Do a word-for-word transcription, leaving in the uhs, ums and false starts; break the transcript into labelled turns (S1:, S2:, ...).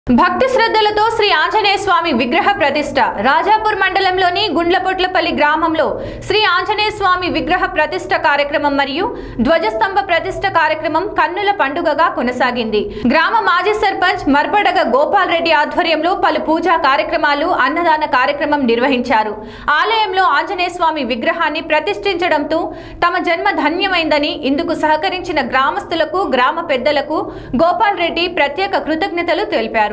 S1: భక్తి శ్రద్ధలతో శ్రీ ఆంజనేయ స్వామి విగ్రహ ప్రతిష్ఠ రాజాపూర్ మండలంలోని గుండ్లపొట్లపల్లి గ్రామంలో శ్రీ ఆంజనేయ స్వామి విగ్రహ ప్రతిష్ఠ కార్యక్రమం మరియు ధ్వజస్తంభ ప్రతిష్ఠ కార్యక్రమం కన్నుల పండుగగా కొనసాగింది. గ్రామ మాజీ సర్పంచ్ మర్పడగ గోపాల్ రెడ్డి ఆధ్వర్యంలో పలు పూజా కార్యక్రమాలు, అన్నదాన కార్యక్రమం నిర్వహించారు. ఆలయంలో ఆంజనేయ స్వామి విగ్రహాన్ని ప్రతిష్ఠించడంతో తమ జన్మ ధన్యమైందని, ఇందుకు సహకరించిన గ్రామస్తులకు, గ్రామ పెద్దలకు గోపాల్ రెడ్డి ప్రత్యేక కృతజ్ఞతలు తెలిపారు.